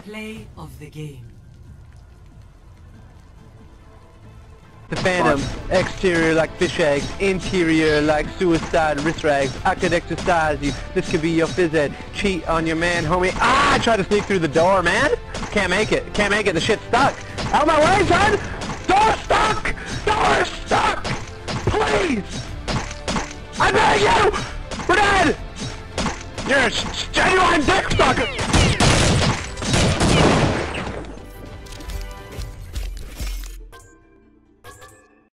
Play of the game. The Phantom, exterior like fish eggs, interior like suicide wrist rags. I could exercise you, this could be your phys ed. Cheat on your man, homie. Ah, I tried to sneak through the door, man. Can't make it, the shit's stuck. Out of my way, son! Door stuck! Door stuck! Please! I beg you! We're dead! You're a genuine dick sucker!